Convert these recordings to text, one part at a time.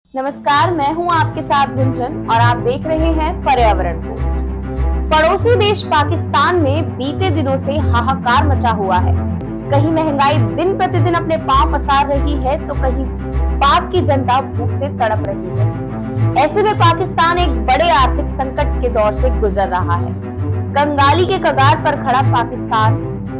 नमस्कार, मैं हूं आपके साथ गुंजन और आप देख रहे हैं पर्यावरण पोस्ट। पड़ोसी देश पाकिस्तान में बीते दिनों से हाहाकार मचा हुआ है। कहीं महंगाई दिन प्रतिदिन अपने पांव पसार रही है तो कहीं पाक की जनता भूख से तड़प रही है। ऐसे में पाकिस्तान एक बड़े आर्थिक संकट के दौर से गुजर रहा है। कंगाली के कगार पर खड़ा पाकिस्तान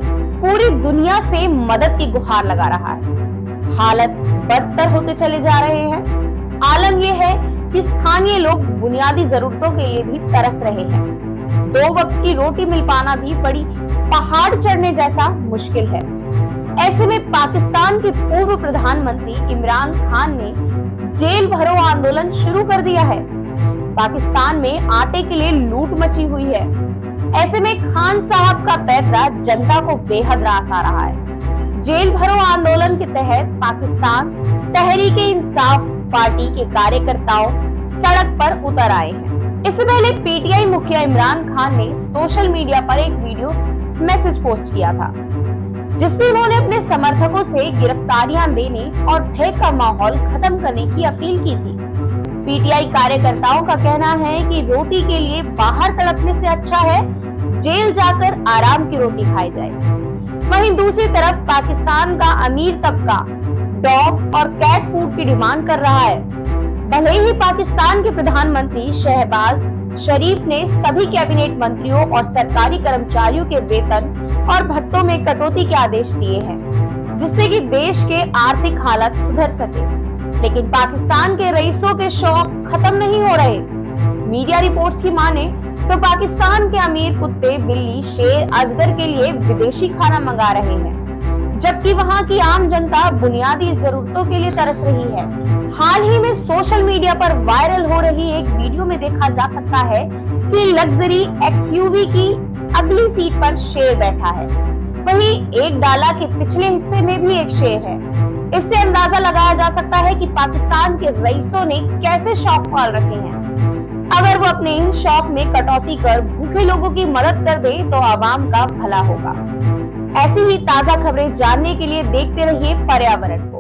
पूरी दुनिया से मदद की गुहार लगा रहा है। हालत बदतर होते चले जा रहे हैं। आलम यह है कि स्थानीय लोग बुनियादी जरूरतों के लिए भी तरस रहे हैं। 2 वक्त की रोटी मिल पाना भी बड़ी पहाड़ चढ़ने जैसा मुश्किल है। ऐसे में पाकिस्तान के पूर्व प्रधानमंत्री इमरान खान ने जेल भरो आंदोलन शुरू कर दिया है। पाकिस्तान में आटे के लिए लूट मची हुई है। ऐसे में खान साहब का पैतरा जनता को बेहद रास आ रहा है। जेल भरो आंदोलन के तहत पाकिस्तान तहरीक-ए-इंसाफ पार्टी के कार्यकर्ताओं सड़क पर उतर आए हैं। इससे पहले पीटीआई मुखिया इमरान खान ने सोशल मीडिया पर एक वीडियो मैसेज पोस्ट किया था, जिसमें उन्होंने अपने समर्थकों से गिरफ्तारियां देने और भय का माहौल खत्म करने की अपील की थी। पीटीआई कार्यकर्ताओं का कहना है कि रोटी के लिए बाहर तड़पने से अच्छा है जेल जाकर आराम की रोटी खाई जाए। वहीं दूसरी तरफ पाकिस्तान का अमीर तबका डॉग और कैट फूड की डिमांड कर रहा है। भले ही पाकिस्तान के प्रधानमंत्री शहबाज शरीफ ने सभी कैबिनेट मंत्रियों और सरकारी कर्मचारियों के वेतन और भत्तों में कटौती के आदेश दिए हैं, जिससे कि देश के आर्थिक हालत सुधर सके, लेकिन पाकिस्तान के रईसों के शौक खत्म नहीं हो रहे। मीडिया रिपोर्ट्स की माने तो पाकिस्तान के अमीर कुत्ते, बिल्ली, शेर, अजगर के लिए विदेशी खाना मंगा रहे हैं, जबकि वहां की आम जनता बुनियादी जरूरतों के लिए तरस रही है। हाल ही में सोशल मीडिया पर वायरल हो रही एक वीडियो में देखा जा सकता है कि लग्जरी एक्सयूवी की अगली सीट पर शेर बैठा है। वहीं एक डाला के पिछले हिस्से में भी एक शेर है। इससे अंदाजा लगाया जा सकता है कि पाकिस्तान के रईसों ने कैसे शौक पाल रखे हैं। अगर वो अपने इन शौक में कटौती कर भूखे लोगों की मदद कर दे तो आवाम का भला होगा। ऐसी ही ताजा खबरें जानने के लिए देखते रहिए पर्यावरण को।